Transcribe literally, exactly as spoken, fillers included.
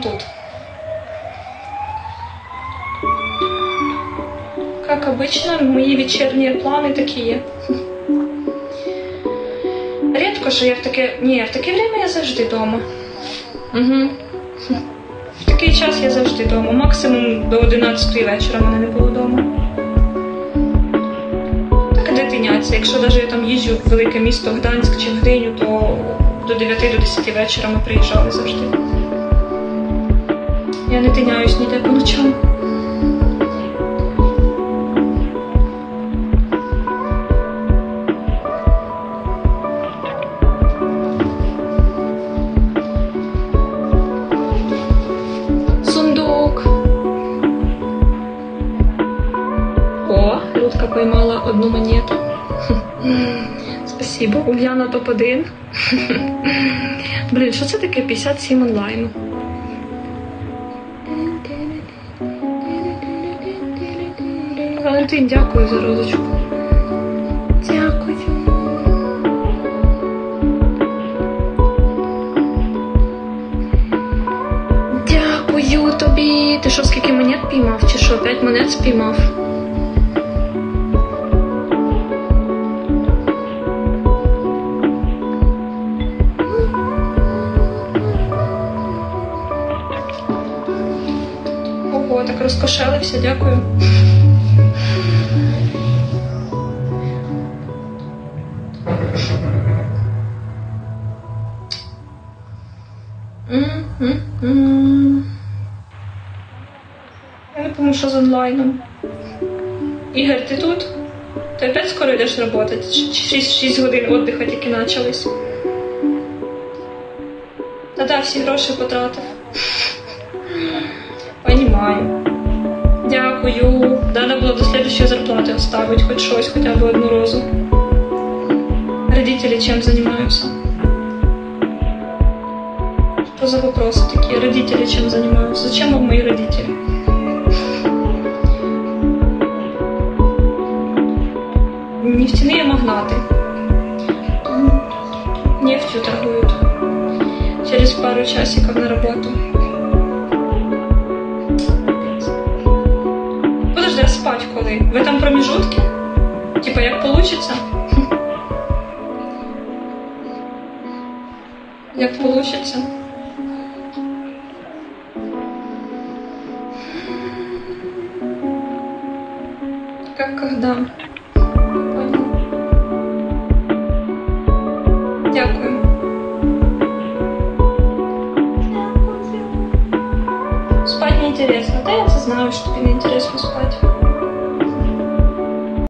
тут. Как обычно, мої вечірні плани такі є. Рідко, що я в таке... Ні, в таке время я завжди вдома. Угу. В такий час я завжди вдома. Максимум до одинадцятої вечора мене не було вдома. Так і де тиняться. Якщо навіть я там їжджу в велике місто Гданськ чи в Гдиню, то до дев'яти, до десяти вечора ми приїжджали завжди. Я не тиняюсь ніде по ночам. Людка поймала одну монету. Спасибо. Ульяна топ один. Блін, що це таке? п'ятдесят сім онлайну. Валентин, дякую за розочку. Дякую. Дякую тобі. Ти що, скільки монет піймав? Чи що, п'ять монет спіймав? Ого, так розкошелився, дякую. Я не пам'ятаю, що з онлайном. Ігор, ти тут? Ти опять скоро йдеш працювати? шість годин віддиху тільки почались. Та-да, всі гроші потратив. Понимаю. Дякую. Надо було до следующей зарплаты оставить хоть щось, хотя бы одну розу. Родители чем занимаются? Что за вопросы такие? Родители чем занимаются? Зачем вам мои родители? Нефтяные магнаты. Нефтью торгуют. Через пару часиков на работу. Подожди, а спать коли? В этом промежутке? Типа як получится? Як получится? Как когда? Понял. Дякую. Спать неинтересно. Да я знаю, что тебе неинтересно спать.